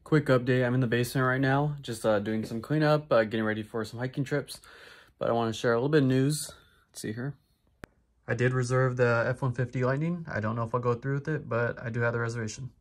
Quick update, I'm in the basement right now, just doing some cleanup, getting ready for some hiking trips, but I want to share a little bit of news. Let's see here. I did reserve the F-150 Lightning. I don't know if I'll go through with it, but I do have the reservation.